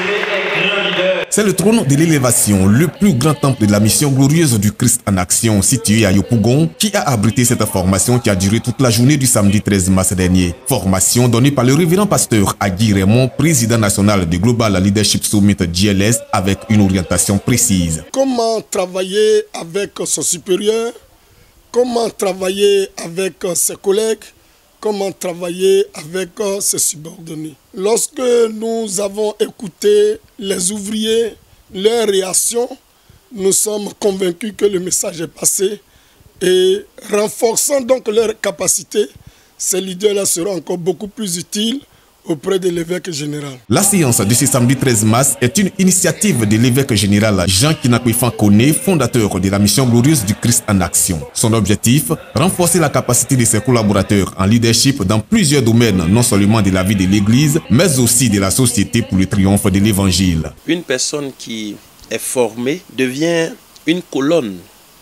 C'est le trône de l'élévation, le plus grand temple de la mission glorieuse du Christ en action, situé à Yopougon, qui a abrité cette formation qui a duré toute la journée du samedi 13 mars dernier. Formation donnée par le révérend pasteur Agui Raymond, président national du Global Leadership Summit GLS, avec une orientation précise. Comment travailler avec son supérieur, comment travailler avec ses collègues, comment travailler avec ses subordonnés. Lorsque nous avons écouté les ouvriers, leurs réactions, nous sommes convaincus que le message est passé et renforçant donc leurs capacités, ces leaders-là seront encore beaucoup plus utiles auprès de l'évêque général. La séance de ce samedi 13 mars est une initiative de l'évêque général Jean Kinakouifan Koné, fondateur de la mission glorieuse du Christ en action. Son objectif, renforcer la capacité de ses collaborateurs en leadership dans plusieurs domaines, non seulement de la vie de l'Église, mais aussi de la société pour le triomphe de l'Évangile. Une personne qui est formée devient une colonne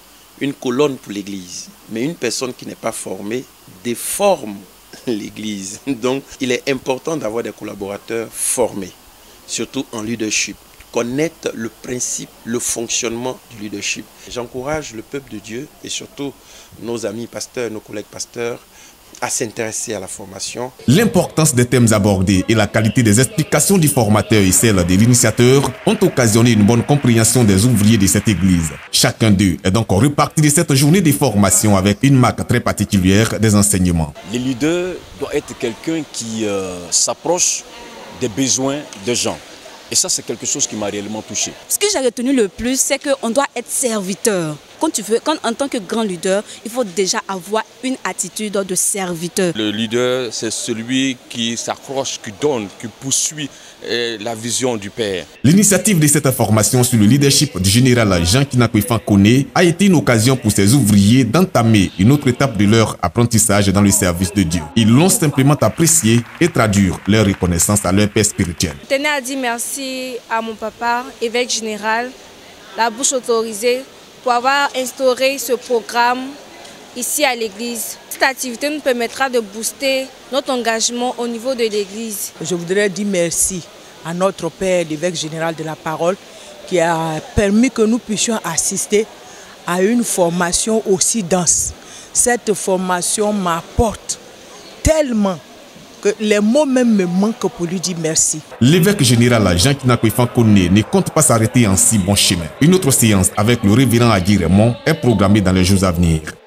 pour l'Église. Mais une personne qui n'est pas formée déforme l'Église. Donc, il est important d'avoir des collaborateurs formés, surtout en leadership, connaître le principe, le fonctionnement du leadership. J'encourage le peuple de Dieu et surtout nos amis pasteurs, nos collègues pasteurs, à s'intéresser à la formation. L'importance des thèmes abordés et la qualité des explications du formateur et celle de l'initiateur ont occasionné une bonne compréhension des ouvriers de cette église. Chacun d'eux est donc reparti de cette journée de formation avec une marque très particulière des enseignements. Le leader doit être quelqu'un qui s'approche des besoins des gens. Et ça, c'est quelque chose qui m'a réellement touché. Ce que j'ai retenu le plus, c'est qu'on doit être serviteur. Quand en tant que grand leader, il faut déjà avoir une attitude de serviteur. Le leader, c'est celui qui s'accroche, qui donne, qui poursuit la vision du Père. L'initiative de cette formation sur le leadership du général Jean Kinakouifan Koné a été une occasion pour ces ouvriers d'entamer une autre étape de leur apprentissage dans le service de Dieu. Ils l'ont simplement apprécié et traduire leur reconnaissance à leur père spirituel. Je tenais à dire merci à mon papa, évêque général, la bouche autorisée, pour avoir instauré ce programme ici à l'église. Cette activité nous permettra de booster notre engagement au niveau de l'église. Je voudrais dire merci à notre Père, l'évêque général de la parole, qui a permis que nous puissions assister à une formation aussi dense. Cette formation m'apporte tellement que les mots même me manquent pour lui dire merci. L'évêque général Jean Kinakouifan Koné ne compte pas s'arrêter en si bon chemin. Une autre séance avec le révérend Agui Raymond est programmée dans les jours à venir.